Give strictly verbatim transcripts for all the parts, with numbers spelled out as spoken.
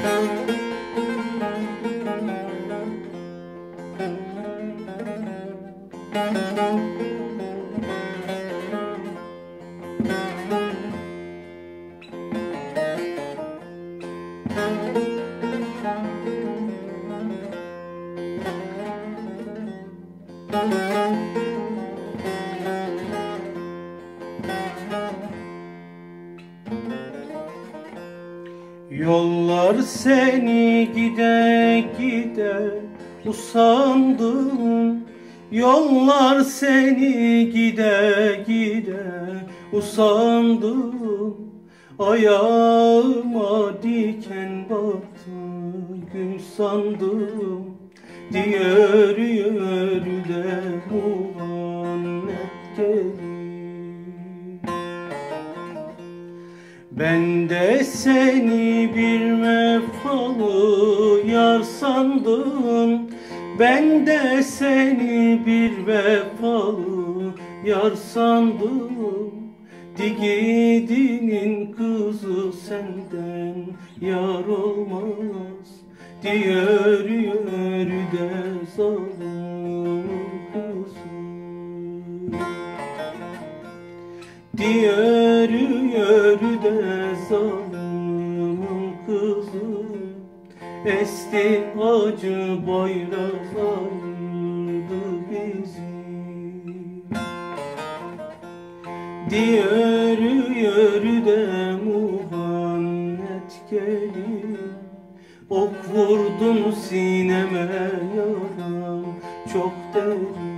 Yollar seni gide gide usandım. Yollar seni gide gide usandım. Ayağıma diken battı gün sandım. Diğer yörüde muhannet gelir. Ben de seni bir vefalı yar sandım. Ben de seni bir vefalı yar sandım. Digidinin kızı senden yar olmaz. Diğer yörüde zalim kızı. Diğer yörüde zalim kızı. Esti acı bayrak ayırdı bizi. Diğer yörüde muhannet gelir. Ok vurdun sineme yaram çok derin.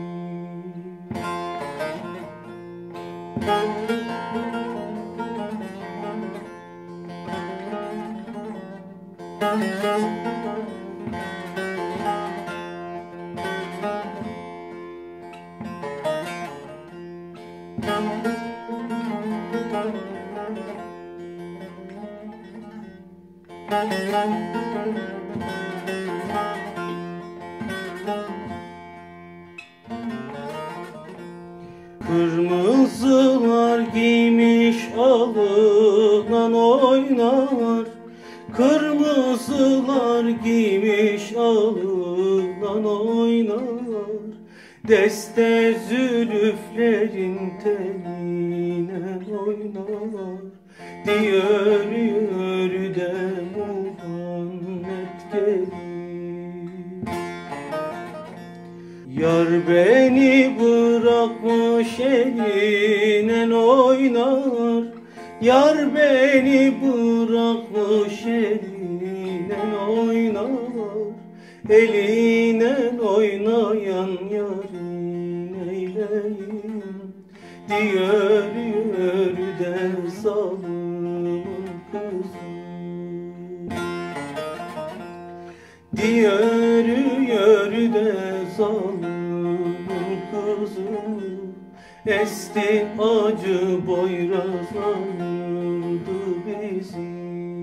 Kırmızılar giymiş alınan oynar. Kırmızılar giymiş alınan oynar. Deste zülüflerin teline oynar. Diğer yörüde muhannet gelir. Yar beni bırakmış eline oynar. Yar beni bırakmış eline oynar. Eline oynayan yarın eyleyim. Diğer yörüde zalim kızı. Diğer yörüde zalim kızı. Esti acı boyraz ayırdı bizi.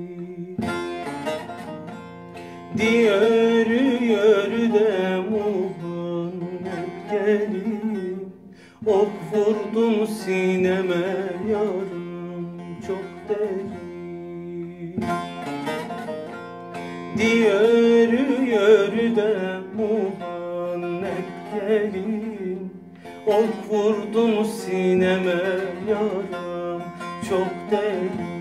Diğer yörüde muhannet gelir. Ok vurdun sineme yarım çok derin. Diğer yörüde muhannet gelir. Ok vurdun sineme yaram çok derin.